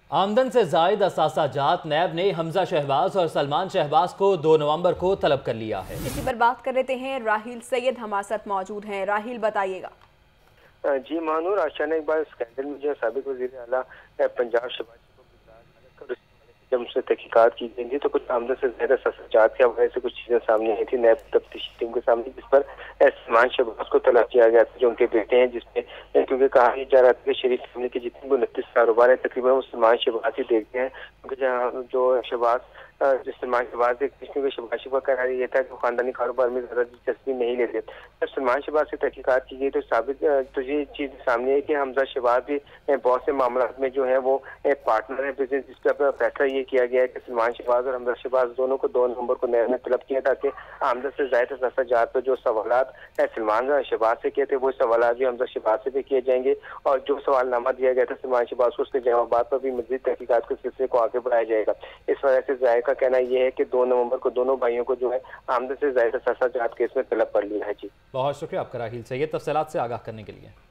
आमदन से जायद असासाजात नैब ने हमजा शहबाज और सलमान शहबाज को 2 नवंबर को तलब कर लिया है। इसी पर बात कर लेते हैं, राहिल सैयद हमारे साथ मौजूद हैं। राहिल, बताइएगा। जी मानूर, अचानक एक बार स्कैंडल में जो साबिक वज़ीर आला पंजाब शहबाज को जब उससे तहकीकात की गई थी तो कुछ आमदन से ज्यादा असासाजात के हवाले से कुछ चीजें सामने आई थी नैब तफ्तीशी टीम के सामने, जिस पर सलमान शहबाज को तलब किया गया था जो उनके बेटे हैं, जिसमें क्योंकि कहा जा रहा था कि शरीफ फैमिली के जितने भी 29 कारोबार है तकरीबन वो सलमान शहबाज ही देखते हैं, क्योंकि जहाँ जो शहबाज सलमान शहबाज क्योंकि शहबाज शहबाज का राय ये था कि खानदानी कारोबार में ज्यादा दिलचस्पी नहीं लेते। जब सलमान शहबाज से तहकीकात की गई तो साबित तो ये चीज सामने है कि हमजा शहबाज भी बहुत से मामला में जो है वो पार्टनर है बिजनेस, जिस पर फैसला ये किया गया है कि सलमान शहबाज और हमजा शहबाज दोनों को 2 नवंबर को नैब ने तलब किया ताकि आमदन से जायद असासाजात पर जो सवालात सलमान शहबाज से किए थे वो सवालात भी हमजा शहबाज से भी किए जाएंगे, और जो सवालनामा दिया गया था सलमान शहबाज को उसके जवाबात पर भी मजीद तहकीकात के सिलसिले को आगे बढ़ाया जाएगा। इस वजह से जायद का कहना यह है कि 2 नवंबर को दोनों भाइयों को जो है आमदन से ज्यादा असासाजात केस में तलब कर लिया है। जी बहुत शुक्रिया आपका राहिल सैयद, तफसीलात से आगाह करने के लिए।